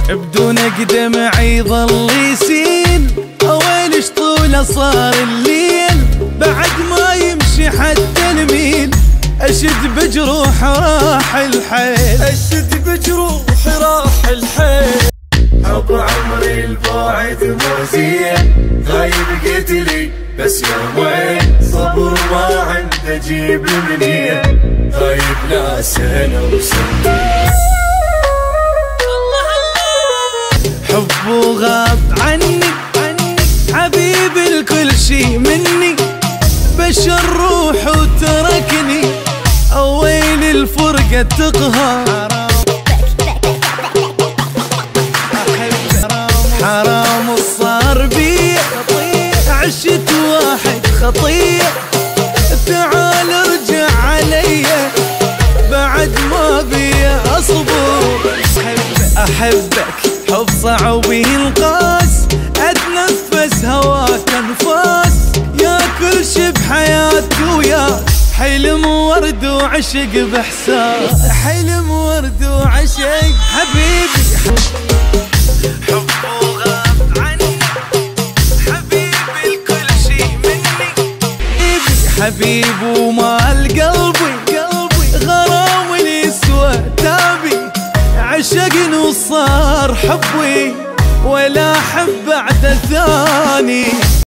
بدونك دمعي ظل يسيل، ويلش طوله صار الليل، بعد ما يمشي حتى الميل، اشد بجروح راح الحيل، اشد بجروح راح الحيل. حب عمري البعد مو زين، غايب قتلي بس يومين، صبر ما عنده اجيب منين، غايب لا سنة وسنين. حبه غاب عني حبيبي الكل شي مني، بشر روح وتركني، ويل الفرقة تقهر، حرام صار بي عشت واحد خطير، تعال ارجع علي بعد ما بي اصبر، احبك حب صعب ينقاس، اتنفس هواك انفاس، يا كل شي بحياتي وياك، حلم ورد وعشق باحساس، حلم ورد وعشق حبيبي. حبه غاب عني حبيبي الكل شي مني، حبيب ومال قلبي غرام يسوى تابي، عشقني وصار حبي ولا احب بعد ثاني.